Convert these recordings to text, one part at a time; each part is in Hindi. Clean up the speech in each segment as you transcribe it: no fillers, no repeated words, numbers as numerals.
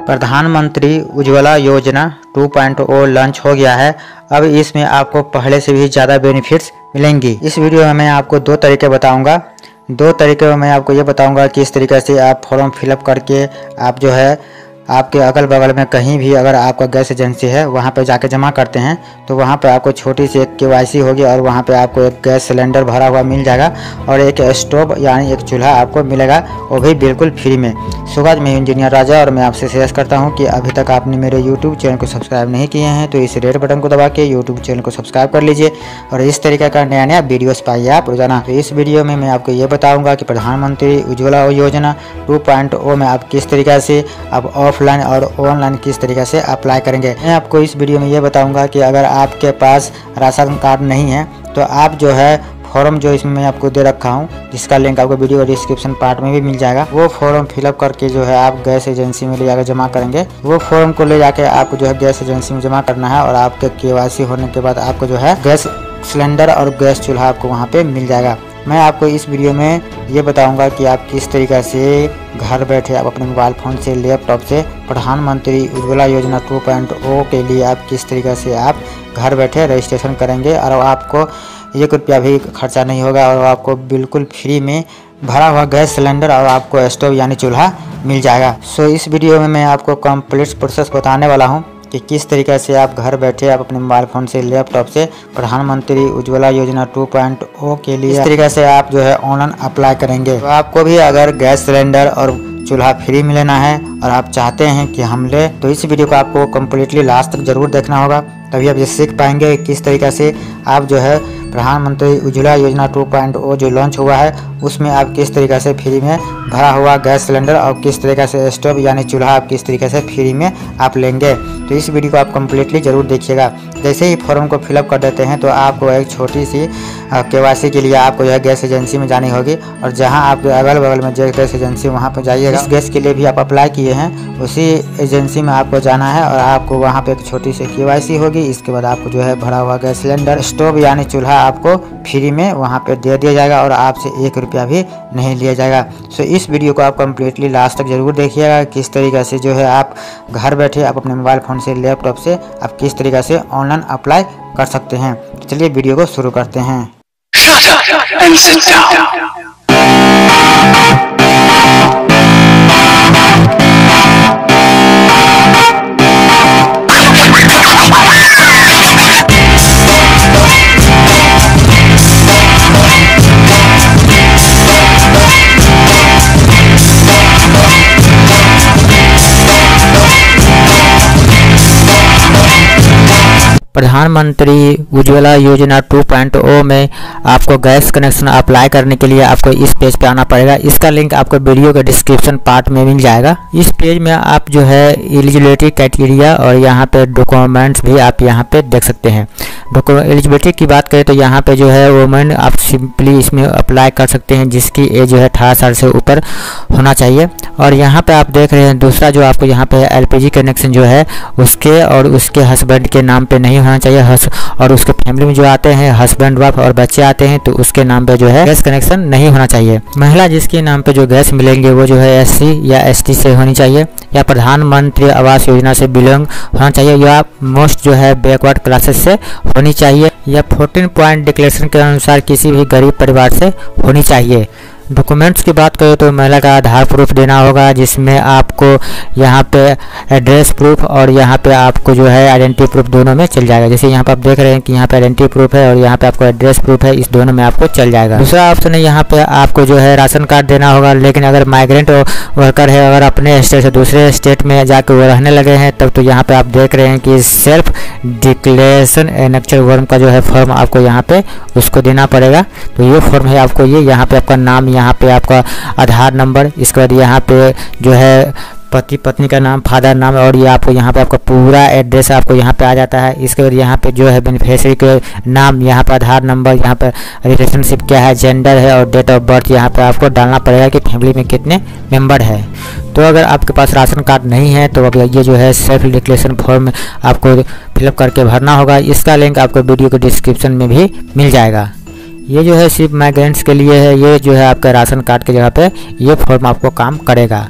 प्रधानमंत्री उज्ज्वला योजना 2.0 लॉन्च हो गया है। अब इसमें आपको पहले से भी ज़्यादा बेनिफिट्स मिलेंगी। इस वीडियो में मैं आपको दो तरीके बताऊंगा। दो तरीके में मैं आपको ये बताऊंगा कि इस तरीके से आप फॉर्म फिलअप करके आप जो है आपके अगल बगल में कहीं भी अगर आपका गैस एजेंसी है वहाँ पे जाके जमा करते हैं तो वहाँ पे आपको छोटी सी एक KYC होगी और वहाँ पे आपको एक गैस सिलेंडर भरा हुआ मिल जाएगा और एक स्टोव यानी एक चूल्हा आपको मिलेगा, वो भी बिल्कुल फ्री में। सुबह मैं इंजीनियर राजा और मैं आपसे शेयर करता हूँ कि अभी तक आपने मेरे यूट्यूब चैनल को सब्सक्राइब नहीं किए हैं तो इस रेड बटन को दबा के यूट्यूब चैनल को सब्सक्राइब कर लीजिए और इस तरीके का नया नया वीडियोस पाइए आप रोजाना। तो इस वीडियो में मैं आपको ये बताऊँगा कि प्रधानमंत्री उज्ज्वला योजना 2.0 में आप किस तरीके से आप ऑफलाइन और ऑनलाइन किस तरीके से अप्लाई करेंगे। मैं आपको इस वीडियो में ये बताऊंगा कि अगर आपके पास राशन कार्ड नहीं है तो आप जो है फॉर्म जो इसमें मैं आपको दे रखा हूँ, जिसका लिंक आपको वीडियो का डिस्क्रिप्शन पार्ट में भी मिल जाएगा, वो फॉर्म फिलअप करके जो है आप गैस एजेंसी में ले जाकर जमा करेंगे। वो फॉर्म को ले जाके आपको जो है गैस एजेंसी में जमा करना है और आपके KYC होने के बाद आपको जो है गैस सिलेंडर और गैस चूल्हा आपको वहाँ पे मिल जाएगा। मैं आपको इस वीडियो में ये बताऊंगा कि आप किस तरीके से घर बैठे आप अपने मोबाइल फ़ोन से लैपटॉप से प्रधानमंत्री उज्ज्वला योजना 2.0 के लिए आप किस तरीके से आप घर बैठे रजिस्ट्रेशन करेंगे और आपको 1 रुपया भी खर्चा नहीं होगा और आपको बिल्कुल फ्री में भरा हुआ गैस सिलेंडर और आपको स्टोव यानी चूल्हा मिल जाएगा। सो इस वीडियो में मैं आपको कंप्लीट प्रोसेस बताने वाला हूँ कि किस तरीके से आप घर बैठे आप अपने मोबाइल फ़ोन से लैपटॉप से प्रधानमंत्री उज्ज्वला योजना 2.0 के लिए इस तरीके से आप जो है ऑनलाइन अप्लाई करेंगे। तो आपको भी अगर गैस सिलेंडर और चूल्हा फ्री में लेना है और आप चाहते हैं कि हम ले तो इस वीडियो को आपको कम्प्लीटली लास्ट तक जरूर देखना होगा, तभी आप ये सीख पाएंगे किस तरीके से आप जो है प्रधानमंत्री उज्ज्वला योजना 2.0 जो लॉन्च हुआ है उसमें आप किस तरीके से फ्री में भरा हुआ गैस सिलेंडर और किस तरीके से स्टोव यानी चूल्हा आप किस तरीके से फ्री में आप लेंगे। तो इस वीडियो को आप कम्प्लीटली ज़रूर देखिएगा। जैसे ही फॉर्म को फिलअप कर देते हैं तो आपको एक छोटी सी KYC के लिए आपको यह गैस एजेंसी में जानी होगी और जहां आपके अगल बगल में जो गैस एजेंसी वहां पर जाइएगा। इस गैस के लिए भी आप अप्लाई किए हैं उसी एजेंसी में आपको जाना है और आपको वहां पे एक छोटी सी KYC होगी। इसके बाद आपको जो है भरा हुआ गैस सिलेंडर स्टोव यानी चूल्हा आपको फ्री में वहाँ पे दे दिया जाएगा और आपसे 1 रुपया भी नहीं लिया जाएगा। सो इस वीडियो को आप कम्प्लीटली लास्ट तक जरूर देखिएगा किस तरीके से जो है आप घर बैठे आप अपने मोबाइल फ़ोन से लैपटॉप से आप किस तरीके से ऑनलाइन अप्लाई कर सकते हैं। तो चलिए वीडियो को शुरू करते हैं। प्रधानमंत्री उज्ज्वला योजना 2.0 में आपको गैस कनेक्शन अप्लाई करने के लिए आपको इस पेज पे आना पड़ेगा। इसका लिंक आपको वीडियो के डिस्क्रिप्शन पार्ट में मिल जाएगा। इस पेज में आप जो है एलिजिबिलिटी क्राइटेरिया और यहाँ पे डॉक्यूमेंट्स भी आप यहाँ पे देख सकते हैं। एलिजिबिलिटी की बात करें तो यहाँ पे जो है वुमेन आप सिंपली इसमें अप्लाई कर सकते हैं जिसकी एज जो है 18 साल से ऊपर होना चाहिए। और यहाँ पे आप देख रहे हैं दूसरा जो आपको यहाँ पे LPG कनेक्शन जो है उसके और उसके हस्बैंड के नाम पे नहीं होना चाहिए और उसके फैमिली में जो आते हैं हस्बैंड वाइफ और बच्चे आते हैं तो उसके नाम पे जो है गैस कनेक्शन नहीं होना चाहिए। महिला जिसके नाम पे जो गैस मिलेंगे वो जो है SC या ST से होनी चाहिए या प्रधानमंत्री आवास योजना से बिलोंग होना चाहिए या मोस्ट जो है बैकवर्ड क्लासेस से होनी चाहिए या 14 पॉइंट डिक्लेरेशन के अनुसार किसी भी गरीब परिवार से होनी चाहिए। डॉक्यूमेंट्स की बात करें तो महिला का आधार प्रूफ देना होगा जिसमें आपको यहाँ पे एड्रेस प्रूफ और यहाँ पे आपको जो है आइडेंटिटी प्रूफ दोनों में चल जाएगा। जैसे यहाँ पे आप देख रहे हैं कि यहाँ पे आइडेंटिटी प्रूफ है और यहाँ पे आपको एड्रेस प्रूफ है, इस दोनों में आपको चल जाएगा। दूसरा ऑप्शन है यहाँ पे आपको जो है राशन कार्ड देना होगा, लेकिन अगर माइग्रेंट वर्कर है अगर अपने स्टेट से दूसरे स्टेट में जाकर वो रहने लगे हैं तब तो यहाँ पे आप देख रहे हैं कि सेल्फ डिक्लेरेशन एनेक्चर फॉर्म का जो है फॉर्म आपको यहाँ पे उसको देना पड़ेगा। तो ये फॉर्म है आपको ये यहाँ पे आपका नाम, यहाँ पे आपका आधार नंबर, इसके बाद यहाँ पे जो है पति पत्नी का नाम, फादर नाम और ये आपको यहाँ पे आपका पूरा एड्रेस आपको यहाँ पे आ जाता है। इसके बाद यहाँ पे जो है बेनिफिशियरी के नाम, यहाँ पे आधार नंबर, यहाँ पे रिलेशनशिप क्या है, जेंडर है और डेट ऑफ बर्थ यहाँ पे आपको डालना पड़ेगा कि फैमिली में कितने मेंबर है। तो अगर आपके पास राशन कार्ड नहीं है तो अब ये जो है सेल्फ डिक्लेरेशन फॉर्म आपको फिलअप करके भरना होगा। इसका लिंक आपको वीडियो के डिस्क्रिप्शन में भी मिल जाएगा। ये जो है सिर्फ माइग्रेंट्स के लिए है, ये जो है आपका राशन कार्ड की जगह पे ये फॉर्म आपको काम करेगा।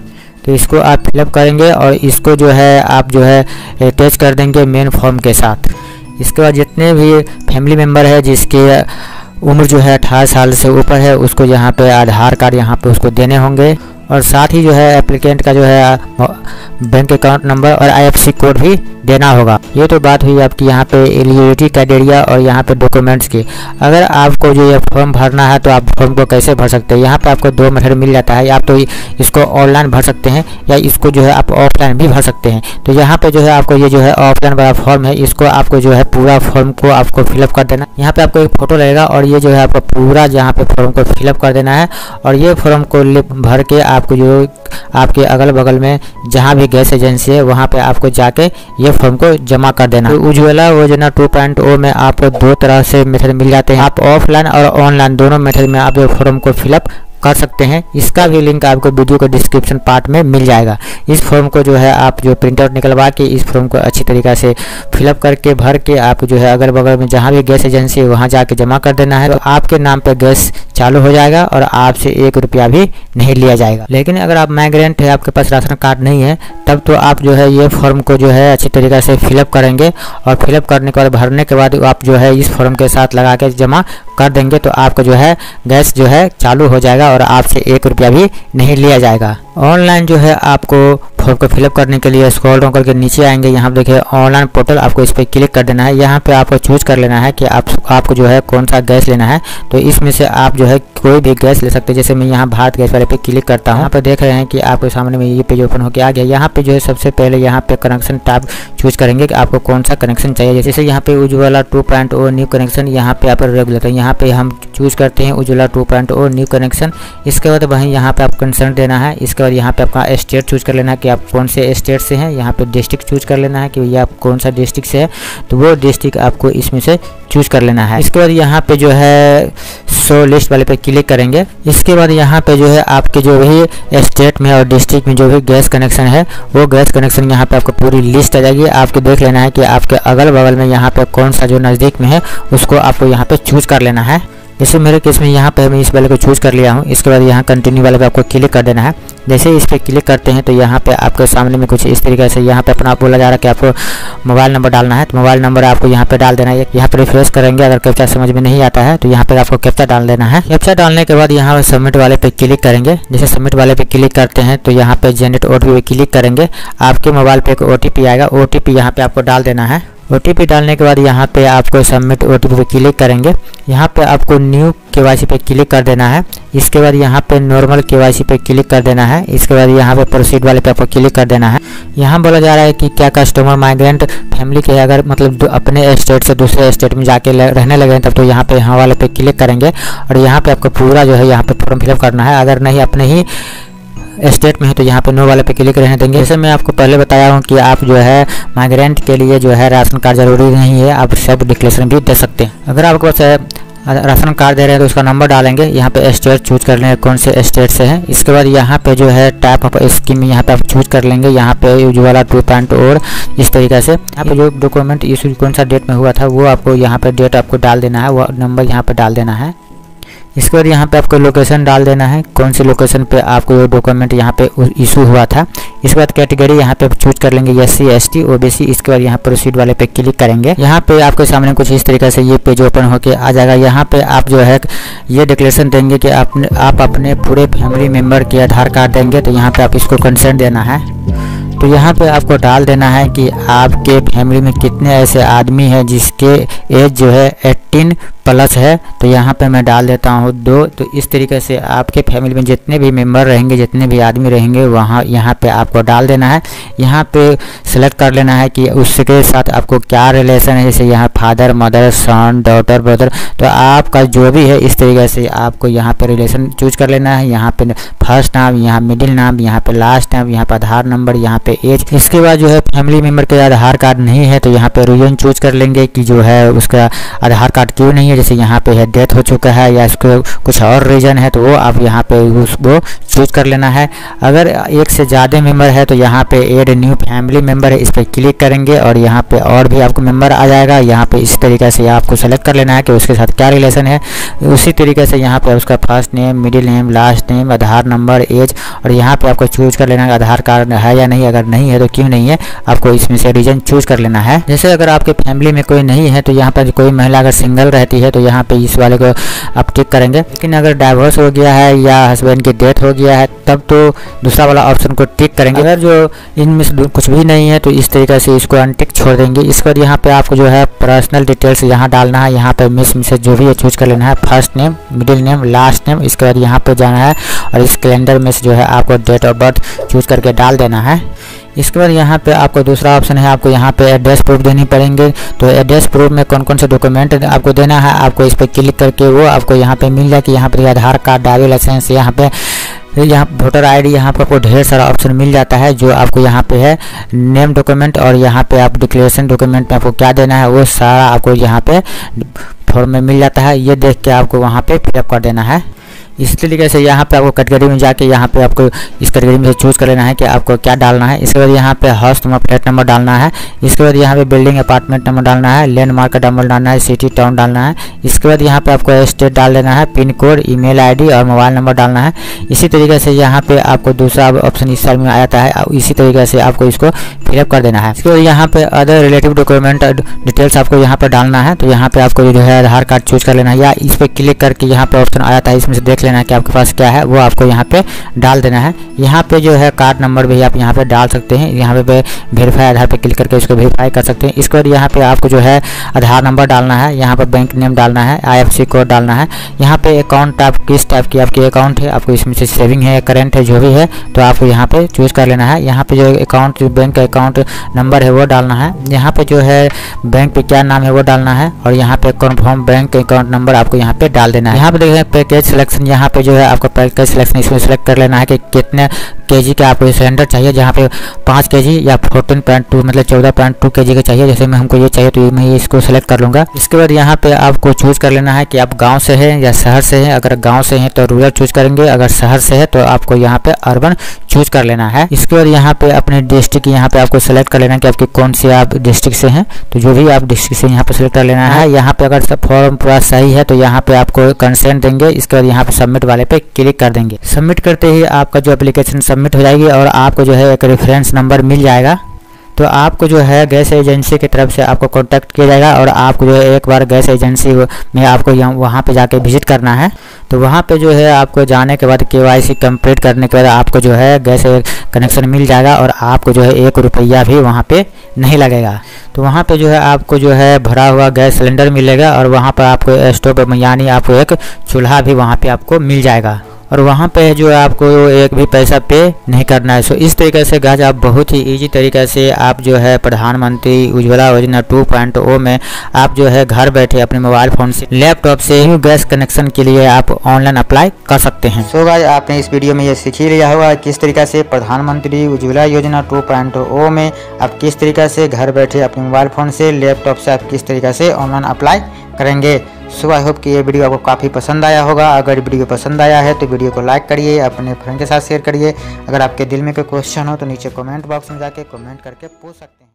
तो इसको आप फिलअप करेंगे और इसको जो है आप जो है अटैच कर देंगे मेन फॉर्म के साथ। इसके बाद जितने भी फैमिली मेम्बर है जिसके उम्र जो है 18 साल से ऊपर है उसको यहाँ पे आधार कार्ड यहाँ पे उसको देने होंगे, और साथ ही जो है एप्लीकेंट का जो है बैंक अकाउंट नंबर और IFSC कोड भी देना होगा। ये तो बात हुई आपकी यहाँ पे एलिजिबिलिटी क्राइटेरिया और यहाँ पे डॉक्यूमेंट्स की। अगर आपको जो ये फॉर्म भरना है तो आप फॉर्म को कैसे भर सकते हैं, यहाँ पे आपको 2 मेथड मिल जाता है। आप तो इसको ऑनलाइन भर सकते हैं या इसको जो है आप ऑफलाइन भी भर सकते हैं। तो यहाँ पे जो है आपको ये जो है ऑफलाइन वाला फॉर्म है, इसको आपको जो है पूरा फॉर्म को आपको फिलअप कर देना। यहाँ पे आपको एक फ़ोटो लगेगा और ये जो है आपको पूरा यहाँ पे फॉर्म को फिलअप कर देना है, और ये फॉर्म को भर के आपको जो आपके अगल बगल में जहाँ भी गैस एजेंसी है वहाँ पे आपको जाके ये फॉर्म को जमा कर देना। तो उज्ज्वला योजना 2.0 में आपको 2 तरह से मेथड मिल जाते हैं। आप ऑफलाइन और ऑनलाइन दोनों मेथड में आप ये फॉर्म को फिलअप कर सकते हैं। इसका भी लिंक आपको वीडियो के डिस्क्रिप्शन पार्ट में मिल जाएगा। इस फॉर्म को जो है आप जो प्रिंट आउट निकलवा के इस फॉर्म को अच्छी तरीक़ा से फिलअप करके भर के आप जो है अगल बगल में जहाँ भी गैस एजेंसी है वहाँ जाके जमा कर देना है। तो आपके नाम पे गैस चालू हो जाएगा और आपसे 1 रुपया भी नहीं लिया जाएगा। लेकिन अगर आप माइग्रेंट है, आपके पास राशन कार्ड नहीं है, तब तो आप जो है ये फॉर्म को जो है अच्छी तरीक़ा से फिलअप करेंगे और फिलअप करने के बाद भरने के बाद आप जो है इस फॉर्म के साथ लगा के जमा कर देंगे तो आपका जो है गैस जो है चालू हो जाएगा और आपसे 1 रुपया भी नहीं लिया जाएगा। ऑनलाइन जो है आपको फॉर्म को फिलअप करने के लिए स्क्रॉल डाउन करके नीचे आएंगे, यहाँ पे देखिए ऑनलाइन पोर्टल, आपको इस पर क्लिक कर देना है। यहाँ पे आपको चूज कर लेना है कि आपको जो है कौन सा गैस लेना है। तो इसमें से आप जो है कोई भी गैस ले सकते हैं। जैसे मैं यहाँ भारत गैस वाले पे क्लिक करता हूँ, यहाँ पे देख रहे हैं कि आपके सामने में ये पेज ओपन होकर आ गया। यहाँ पे जो है सबसे पहले यहाँ पे कनेक्शन टाइप चूज करेंगे कि आपको कौन सा कनेक्शन चाहिए। जैसे यहाँ पे उज्ज्वला 2.0 न्यू कनेक्शन, यहाँ पे आप रेगुलर, यहाँ पे हम चूज करते हैं उज्ज्वला 2.0 न्यू कनेक्शन। इसके बाद वहीं यहाँ पे आप कंसेंट देना है। इसके बाद यहाँ पे आपका स्टेट चूज कर लेना है कि आप कौन से स्टेट से हैं। यहाँ पे डिस्ट्रिक्ट चूज कर लेना है कि ये आप कौन सा डिस्ट्रिक्ट से है, तो वो डिस्ट्रिक्ट आपको इसमें से चूज कर लेना है। इसके बाद यहाँ पे जो है शो लिस्ट वाले पे क्लिक करेंगे। इसके बाद यहाँ पे जो है आपके जो भी स्टेट में और डिस्ट्रिक्ट में जो भी गैस कनेक्शन है वो गैस कनेक्शन यहाँ पे आपको पूरी लिस्ट आ जाएगी। आपको देख लेना है कि आपके अगल बगल में यहाँ पे कौन सा जो नज़दीक में है उसको आपको यहाँ पे चूज कर लेना है। जैसे मेरे केस में यहाँ पे मैं इस वाले को चूज़ कर लिया हूँ। इसके बाद यहाँ कंटिन्यू वाले पे आपको क्लिक कर देना है। जैसे इस पर क्लिक करते हैं तो यहाँ पे आपके सामने में कुछ इस तरीके से यहाँ पे अपना बोला जा रहा है कि आपको मोबाइल नंबर डालना है। तो मोबाइल नंबर आपको यहाँ पे डाल देना है। यहाँ पे रिफ्रेश करेंगे, अगर कैप्चा समझ में नहीं आता है तो यहाँ पे आपको कैप्चा डाल देना है। कैप्चा डालने के बाद यहाँ सबमिट वाले पे क्लिक करेंगे। जैसे सबमिट वाले पे क्लिक करते हैं तो यहाँ पे जनरेट OTP पे क्लिक करेंगे। आपके मोबाइल पे एक OTP आएगा, OTP यहाँ पे आपको डाल देना है। OTP डालने के बाद यहाँ पे आपको सबमिट OTP पे क्लिक करेंगे। यहाँ पे आपको न्यू KYC पे क्लिक कर देना है। इसके बाद यहाँ पे नॉर्मल KYC पे क्लिक कर देना है। इसके बाद यहाँ पे प्रोसीड वाले पे आपको क्लिक कर देना है। यहाँ बोला जा रहा है कि क्या कस्टमर माइग्रेंट फैमिली के अगर मतलब अपने स्टेट से दूसरे स्टेट में जाके रहने लगे तब तो यहाँ पे यहाँ वाले पे क्लिक करेंगे और यहाँ पे आपको पूरा जो है यहाँ पे फॉर्म फिलअप करना है। अगर नहीं अपने ही स्टेट में है तो यहाँ पे नो वाले पे क्लिक रहने देंगे। जैसे मैं आपको पहले बताया हूँ कि आप जो है माइग्रेंट के लिए जो है राशन कार्ड जरूरी नहीं है, आप सेल्फ डिक्लेरेशन भी दे सकते हैं। अगर आपके पास राशन कार्ड दे रहे हैं तो उसका नंबर डालेंगे। यहाँ पे स्टेट चूज कर लेंगे कौन से स्टेट से है। इसके बाद यहाँ पे जो है टाइप ऑफ स्कीम यहाँ पे आप चूज कर लेंगे। यहाँ पे उज्ज्वला 2.0 इस तरीके से यहाँ पे जो डॉक्यूमेंट इशू कौन सा डेट में हुआ था वो आपको यहाँ पे डेट आपको डाल देना है, वो नंबर यहाँ पे डाल देना है। इसके बाद यहाँ पे आपको लोकेशन डाल देना है, कौन सी लोकेशन पे आपको ये डॉक्यूमेंट यहाँ पे इशू हुआ था। इसके बाद कैटेगरी यहाँ पे चूज कर लेंगे SC ST OBC। इसके बाद यहाँ प्रोसीड वाले पे क्लिक करेंगे। यहाँ पे आपके सामने कुछ इस तरीके से ये पेज ओपन होके आ जाएगा। यहाँ पे आप जो है ये डिक्लेरेशन देंगे कि आप अपने पूरे फैमिली मेम्बर के आधार कार्ड देंगे, तो यहाँ पे आप इसको कंसेंट देना है। तो यहाँ पे आपको डाल देना है कि आपके फैमिली में कितने ऐसे आदमी हैं जिसके एज जो है 18 प्लस है। तो यहाँ पे मैं डाल देता हूँ 2। तो इस तरीके से आपके फैमिली में जितने भी मेंबर रहेंगे, जितने भी आदमी रहेंगे, वहाँ यहाँ पे आपको डाल देना है। यहाँ पे सेलेक्ट कर लेना है कि उसके साथ आपको क्या रिलेशन है। जैसे यहाँ father mother son daughter brother, तो आपका जो भी है इस तरीके से आपको यहाँ पे रिलेशन चूज कर लेना है। यहाँ पे फर्स्ट नाम, यहाँ मिडिल नाम, यहाँ पे लास्ट नाम, यहाँ पे आधार नंबर, यहाँ पे एज। इसके बाद जो है फैमिली मेम्बर के आधार कार्ड नहीं है तो यहाँ पे रीजन चूज कर लेंगे कि जो है उसका आधार कार्ड क्यों नहीं है। है, जैसे यहाँ पे है डेथ हो चुका है या इसको कुछ और रीज़न है, तो वो आप यहाँ पे वो चूज कर लेना है। अगर एक से ज़्यादा मेंबर है तो यहाँ पे ऐड न्यू फैमिली मेंबर है, इस पर क्लिक करेंगे और यहाँ पे और भी आपको मेंबर आ जाएगा। यहाँ पे इस तरीके से आपको सेलेक्ट कर लेना है कि उसके साथ क्या रिलेशन है। उसी तरीके से यहाँ पे उसका first name, middle name, last name, Aadhaar number, age, और यहाँ पे आपको चूज कर लेना है आधार कार्ड है या नहीं। अगर नहीं है तो क्यों नहीं है, आपको इसमें से रीजन चूज कर लेना है। जैसे अगर आपके फैमिली में कोई नहीं है तो यहाँ पर कोई महिला अगर सिंगल रहती है तो यहाँ पे इस वाले को आप टिक करेंगे। लेकिन अगर डाइवोर्स हो गया है या हस्बैंड की डेथ हो गया है तब तो दूसरा वाला ऑप्शन को टिक करेंगे। अगर जो इनमें से कुछ भी नहीं है तो इस तरीके से इसको अनटिक छोड़ देंगे। इसके बाद यहाँ पे आपको जो है पर्सनल डिटेल्स यहाँ डालना है। यहाँ पे मिस मिसेज जो भी है चूज कर लेना है, first name, middle name, last name. इसके बाद यहाँ पे जाना है और इस कैलेंडर में से जो है आपको डेट ऑफ बर्थ चूज करके डाल देना है। इसके बाद यहाँ पे आपको दूसरा ऑप्शन है, आपको यहाँ पे एड्रेस प्रूफ देनी पड़ेंगे। तो एड्रेस प्रूफ में कौन कौन से डॉक्यूमेंट आपको देना है, आपको इस पर क्लिक करके वो आपको यहाँ पे मिल जाए कि यहाँ पे आधार कार्ड, ड्राइविंग लाइसेंस, यहाँ पे वोटर आईडी, यहाँ पर आपको ढेर सारा ऑप्शन मिल जाता है। जो आपको यहाँ पे है नेम डॉक्यूमेंट और यहाँ पे आप डिक्लेरेशन डॉक्यूमेंट में आपको क्या देना है वो सारा आपको यहाँ पे फॉर्म में मिल जाता है। ये देख के आपको वहाँ पे फिलअप कर देना है। इस तरीके से यहाँ पे आपको कैटेगरी में जाके यहाँ पे आपको इस कैटेगरी में से चूज़ कर लेना है कि आपको क्या डालना है। इसके बाद यहाँ पे हाउस नंबर, फ्लैट नंबर डालना है। इसके बाद यहाँ पे बिल्डिंग, अपार्टमेंट नंबर डालना है, लैंडमार्क का नंबर डालना है, सिटी टाउन डालना है। इसके बाद यहाँ पे आपको स्टेट डाल देना है, पिन कोड, ईमेल आईडी और मोबाइल नंबर डालना है। इसी तरीके से यहाँ पे आपको दूसरा ऑप्शन इस साइड में आ जाता है, इसी तरीके से आपको इसको फिलअप कर देना है। इसके बाद यहाँ पे अदर रिलेटिव डॉक्यूमेंट डिटेल्स आपको यहाँ पर डालना है। तो यहाँ पे आपको जो है आधार कार्ड चूज कर लेना है या इस पर क्लिक करके यहाँ पे ऑप्शन आ जाता है, इसमें से देख लेना है कि आपके पास क्या है वो आपको यहाँ पे डाल देना है। यहाँ पे जो है कार्ड नंबर भी आप यहाँ पे डाल सकते हैं। यहाँ पे वेरीफाई आधार पे क्लिक करके इसको वेरीफाई कर सकते हैं। इसके बाद यहाँ पे आपको जो है आधार नंबर डालना है, यहाँ पे बैंक नेम डालना है, IFSC कोड डालना है। यहाँ पे अकाउंट टाइप किस टाइप की आपकी अकाउंट है, आपको इसमें से सेविंग है, करेंट है, जो भी है तो आपको यहाँ पे चूज कर लेना है। यहाँ पे जो अकाउंट, बैंक का अकाउंट नंबर है वो डालना है। यहाँ पे जो है बैंक पे क्या नाम है वो डालना है और यहाँ पे कन्फर्म बैंक अकाउंट नंबर आपको यहाँ पे डाल देना है। यहाँ पे देखें पैकेज सिलेक्शन, यहाँ पे जो है आपको पैकेज सिलेक्शन इसमें सेलेक्ट कर लेना है कि कितने केजी का आपको सिलेंडर चाहिए। जहाँ पे 5 केजी या 14.2 मतलब 14.2 केजी का चाहिए। जैसे मैं हमको ये चाहिए तो मैं इसको सेलेक्ट कर लूँगा। इसके बाद यहाँ पे आपको चूज कर लेना है कि आप गांव से हैं या शहर से हैं। अगर गांव से हैं तो रूरल चूज करेंगे, अगर शहर से है तो आपको यहाँ पे अर्बन चूज कर लेना है। इसके बाद यहाँ पे अपने डिस्ट्रिक्ट यहाँ पे आपको सेलेक्ट कर लेना है कि आपकी कौन सी आप डिस्ट्रिक्ट से हैं। तो जो भी आप डिस्ट्रिक्ट से यहाँ पे सेलेक्ट कर लेना है। यहाँ पे अगर फॉर्म पूरा सही है तो यहाँ पे आपको कंसेंट देंगे। इसके बाद यहाँ पे सबमिट वाले पे क्लिक कर देंगे। सबमिट करते ही आपका जो एप्लीकेशन सबमिट हो जाएगी और आपको जो है एक रेफरेंस नंबर मिल जाएगा। तो आपको जो है गैस एजेंसी की तरफ से आपको कांटेक्ट किया जाएगा और आपको जो है एक बार गैस एजेंसी में आपको वहाँ पे जाके विजिट करना है। तो वहाँ पे जो है आपको जाने के बाद KYC कंप्लीट करने के बाद आपको जो है गैस कनेक्शन मिल जाएगा और आपको जो है 1 रुपया भी वहाँ पे नहीं लगेगा। तो वहाँ पे जो है आपको जो है भरा हुआ गैस सिलेंडर मिलेगा और वहाँ पर आपको स्टोव यानी आपको एक चूल्हा भी वहाँ पे आपको मिल जाएगा और वहाँ पे जो है आपको एक भी पैसा पे नहीं करना है। सो इस तरीके से गाइस आप बहुत ही इजी तरीके से आप जो है प्रधानमंत्री उज्ज्वला योजना 2.0 में आप जो है घर बैठे अपने मोबाइल फ़ोन से, लैपटॉप से गैस कनेक्शन के लिए आप ऑनलाइन अप्लाई कर सकते हैं। सो गाइस आपने इस वीडियो में ये सीख ही लिया होगा किस तरीके से प्रधानमंत्री उज्ज्वला योजना 2.0 में आप किस तरीके से घर बैठे अपने मोबाइल फ़ोन से, लैपटॉप से आप किस तरीके से ऑनलाइन अप्लाई करेंगे। सो आई होप कि ये वीडियो आपको काफ़ी पसंद आया होगा। अगर वीडियो पसंद आया है तो वीडियो को लाइक करिए, अपने फ्रेंड के साथ शेयर करिए। अगर आपके दिल में कोई क्वेश्चन हो तो नीचे कमेंट बॉक्स में जाके कमेंट करके पूछ सकते हैं।